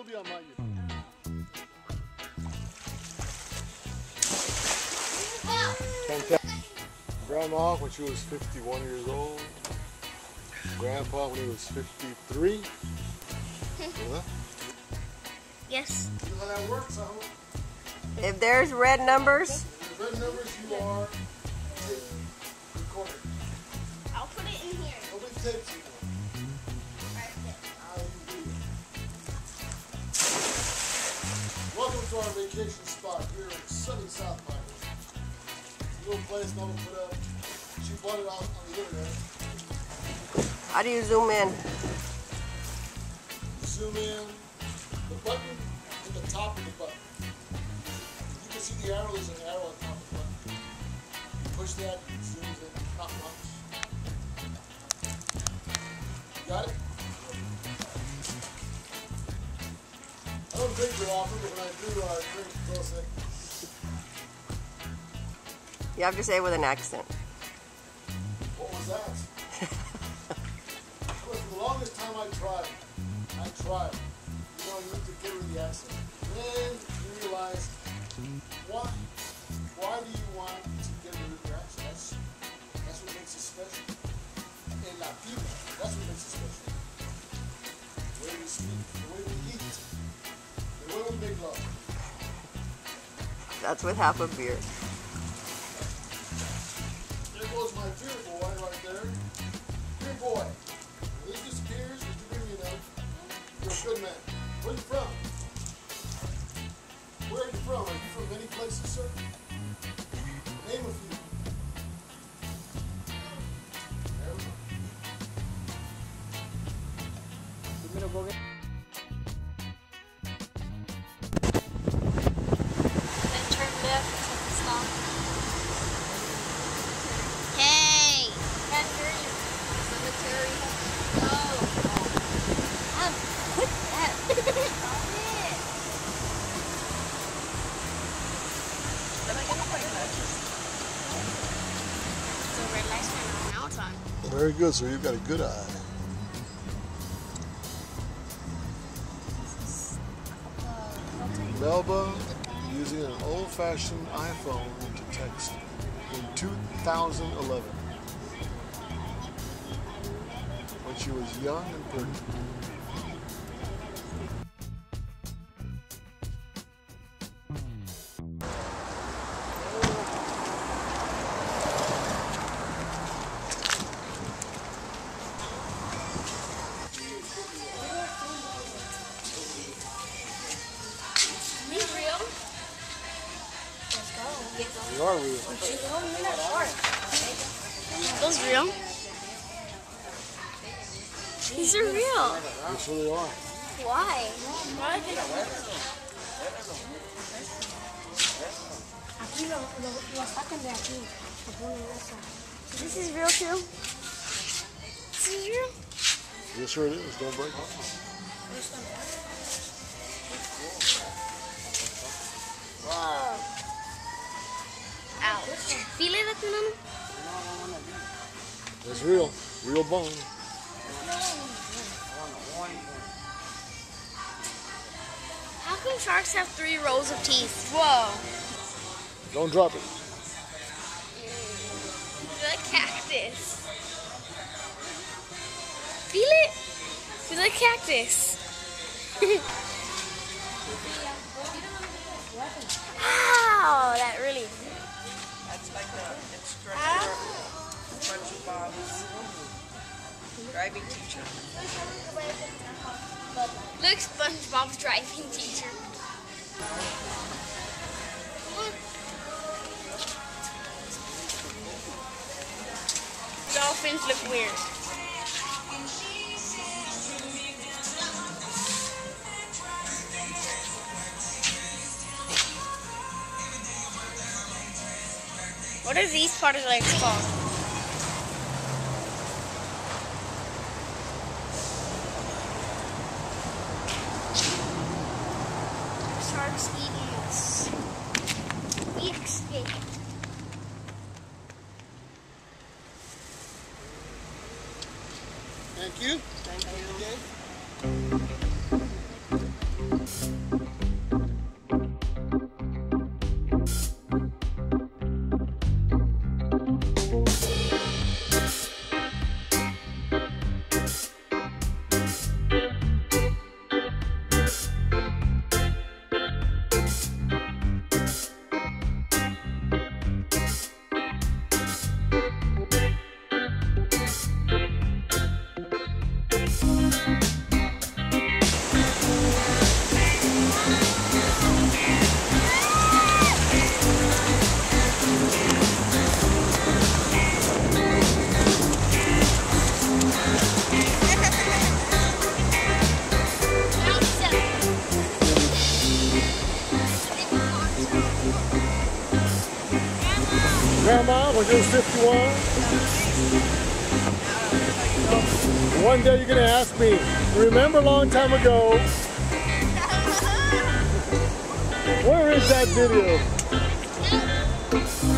be on my YouTube. Grandma when she was 51 years old. Grandpa when he was 53. Huh? Yes. You know how that works, I hope. If there's red numbers, Red numbers, you are recorded. I'll put it in here. Nobody tapes you. Welcome to our vacation spot here in sunny South Miami. Little place Mama put up. She bought it out on the internet. how do you zoom in? Zoom in. The button in the top of the button. You can see the arrow. There's an arrow on top of the button. You push that, it zooms in. Not much. Got it? I don't drink very often, but when I do, I drink Dulce. You have to say it with an accent. What was that? For the longest time I tried. You know, you need to get rid of the accent. Then you realize, why? Why do you want to get rid of your accent? That's what makes it special. En Latino, that's what makes it special. The way we speak, the way we eat, the way we make love. That's with half a beer. There goes my beer boy right there. Beer boy. When he disappears, if you bring me enough, you're a good man. Where are you from? Where are you from? Are you from many places, sir? Name a few. There we go. Then turn left to stop. Hey! Cemetery. Oh. Quit that. Stop it. So red lights turn on. Now it's on. Very good, sir. You've got a good eye. Melba using an old-fashioned iPhone to text in 2011 when she was young and pretty. These real? Let's go. They are real. Those real? These are real. That's what they are. Why? This is real too? This is real? Yes, sir, it is. Don't break it. Whoa. Ouch. Feel it, Latino? It's real. Real bone. How come sharks have 3 rows of teeth? Whoa. Don't drop it. Feel like cactus. Feel it? Feel like cactus. Ow, that really. That's like the instructor, SpongeBob's driving teacher. Look, SpongeBob's driving teacher. Dolphins look weird. What are these part of the legs called? Sharks eating us. We escaped. Thank you. Thank you. Okay. Grandma, when you was 51? One day you're going to ask me, remember a long time ago, where is that video?